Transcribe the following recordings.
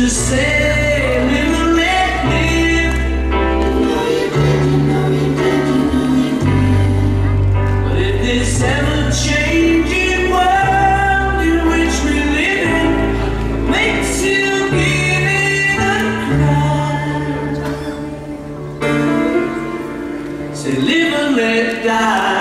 to say, live and let live. But if this ever-changing world in which we live in makes you give it a cry, say live and let die.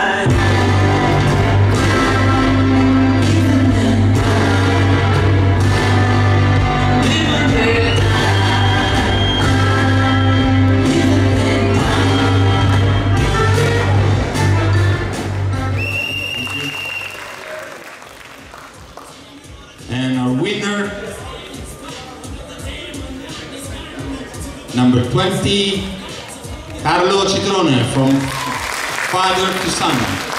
And our winner, number 20, Carlo Citrone, from Father to Son.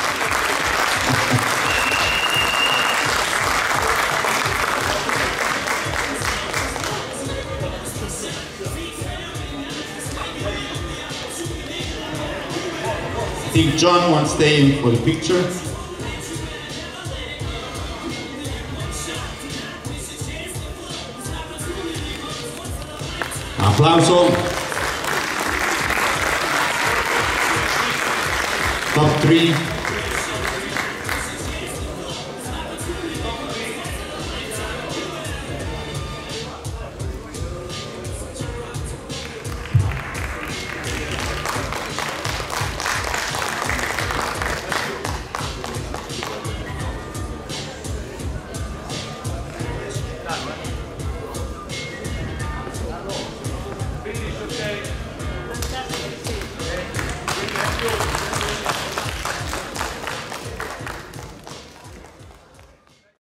I think John wants to stay in for the picture. Applauso. Top 3. Finish, okay?